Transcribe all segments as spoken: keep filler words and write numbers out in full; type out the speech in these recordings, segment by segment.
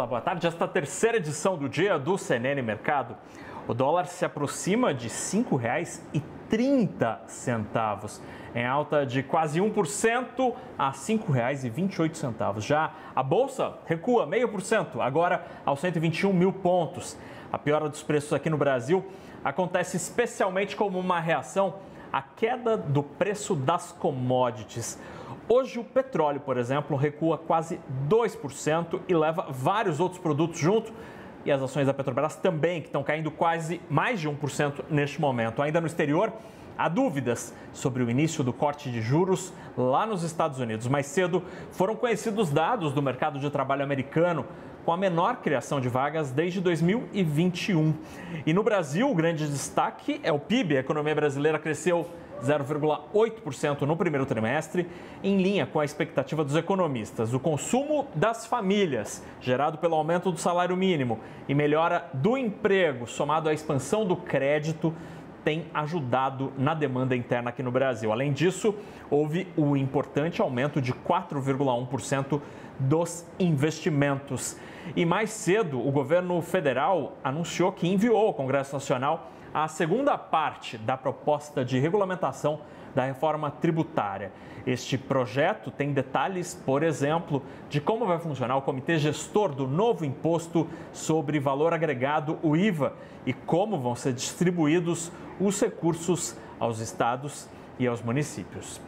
boa tarde. Esta terceira edição do dia do C N N Mercado, o dólar se aproxima de cinco reais e trinta centavos, em alta de quase um por cento a cinco reais e vinte e oito centavos. Já a Bolsa recua zero vírgula cinco por cento, agora aos cento e vinte e um mil pontos. A piora dos preços aqui no Brasil acontece especialmente como uma reação à queda do preço das commodities. Hoje o petróleo, por exemplo, recua quase dois por cento e leva vários outros produtos junto. E as ações da Petrobras também, que estão caindo quase mais de um por cento neste momento. Ainda no exterior, há dúvidas sobre o início do corte de juros lá nos Estados Unidos. Mais cedo foram conhecidos dados do mercado de trabalho americano, com a menor criação de vagas desde dois mil e vinte e um. E no Brasil, o grande destaque é o P I B. A economia brasileira cresceu zero vírgula oito por cento no primeiro trimestre, em linha com a expectativa dos economistas. O consumo das famílias, gerado pelo aumento do salário mínimo e melhora do emprego, somado à expansão do crédito, tem ajudado na demanda interna aqui no Brasil. Além disso, houve um importante aumento de quatro vírgula um por cento dos investimentos. E mais cedo, o governo federal anunciou que enviou ao Congresso Nacional a segunda parte da proposta de regulamentação da reforma tributária. Este projeto tem detalhes, por exemplo, de como vai funcionar o comitê gestor do novo imposto sobre valor agregado, o I V A, e como vão ser distribuídos os recursos aos estados e aos municípios.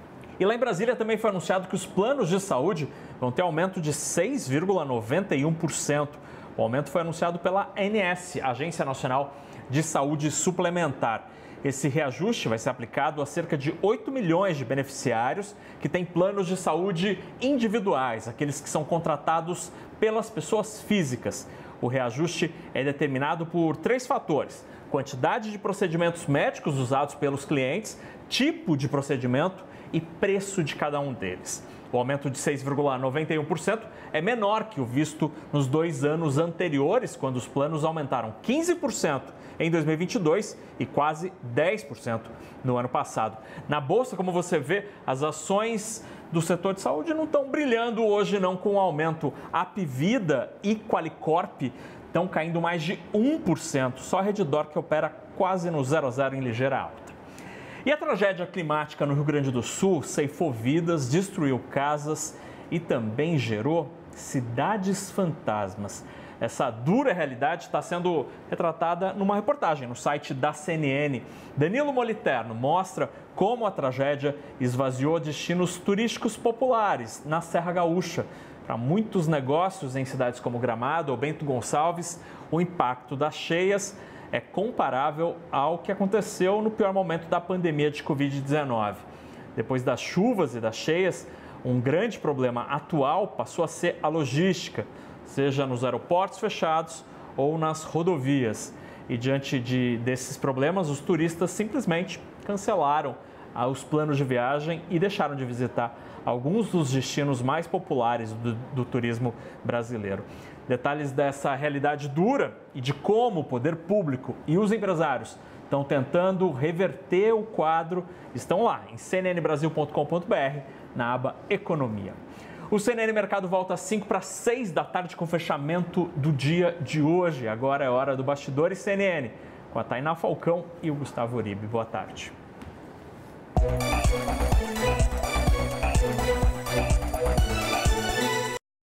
E lá em Brasília também foi anunciado que os planos de saúde vão ter aumento de seis vírgula noventa e um por cento. O aumento foi anunciado pela A N S, Agência Nacional de Saúde Suplementar. Esse reajuste vai ser aplicado a cerca de oito milhões de beneficiários que têm planos de saúde individuais, aqueles que são contratados pelas pessoas físicas. O reajuste é determinado por três fatores: quantidade de procedimentos médicos usados pelos clientes, tipo de procedimento e preço de cada um deles. O aumento de seis vírgula noventa e um por cento é menor que o visto nos dois anos anteriores, quando os planos aumentaram quinze por cento em dois mil e vinte e dois e quase dez por cento no ano passado. Na Bolsa, como você vê, as ações do setor de saúde não estão brilhando hoje não com o aumento. A Apvida e Qualicorp estão caindo mais de um por cento. Só a Redditor, que opera quase no zero a zero em ligeira alta. E a tragédia climática no Rio Grande do Sul ceifou vidas, destruiu casas e também gerou cidades fantasmas. Essa dura realidade está sendo retratada numa reportagem no site da C N N. Danilo Moliterno mostra como a tragédia esvaziou destinos turísticos populares na Serra Gaúcha. Para muitos negócios em cidades como Gramado ou Bento Gonçalves, o impacto das cheias é comparável ao que aconteceu no pior momento da pandemia de covid dezenove. Depois das chuvas e das cheias, um grande problema atual passou a ser a logística, seja nos aeroportos fechados ou nas rodovias. E diante de, desses problemas, os turistas simplesmente cancelaram os planos de viagem e deixaram de visitar alguns dos destinos mais populares do, do turismo brasileiro. Detalhes dessa realidade dura e de como o poder público e os empresários estão tentando reverter o quadro estão lá em c n n brasil ponto com ponto b r, na aba Economia. O C N N Mercado volta às cinco para seis da tarde com o fechamento do dia de hoje. Agora é hora do Bastidores C N N, com a Tainá Falcão e o Gustavo Uribe. Boa tarde.